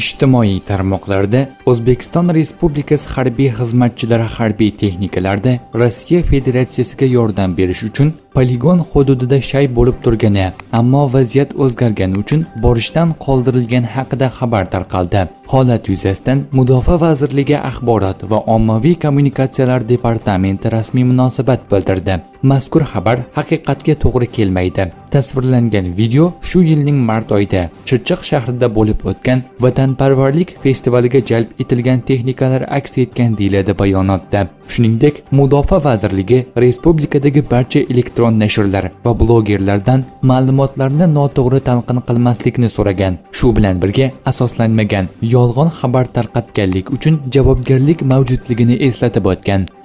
Ijtimoiy tarmoqlarda O'zbekiston Respublikasi harbiy xizmatchilari harbiy texnikalarda Rossiya Federatsiyasiga yordam berish uchun poligon hududida shay bo'lib turgani, ammo vaziyat o'zgargani uchun borishdan qoldirilgani haqida xabar tarqaldi. Holat yuzasidan Mudofaa vazirligi axborot va ommaviy kommunikatsiyalar departamenti rasmiy munosabat bildirdi. Mazkur xabar haqiqatga to'g'ri kelmaydi. Tasvirlangan video shu yilning mart oyida Chirchiq shahrida bo'lib o'tgan vatanparvarlik festivaliga jalb etilgan texnikalar aks etgan deyiladi bayonotda. Shuningdek, Mudofaa vazirligi respublikadagi barcha elektron nashrlar va blogerlardan ma'lumotlarni noto'g'ri talqin qilmaslikni so'ragan. Shu bilan birga asoslanmagan yolg'on xabar tarqatganlik uchun javobgarlik mavjudligini eslatib o'tgan.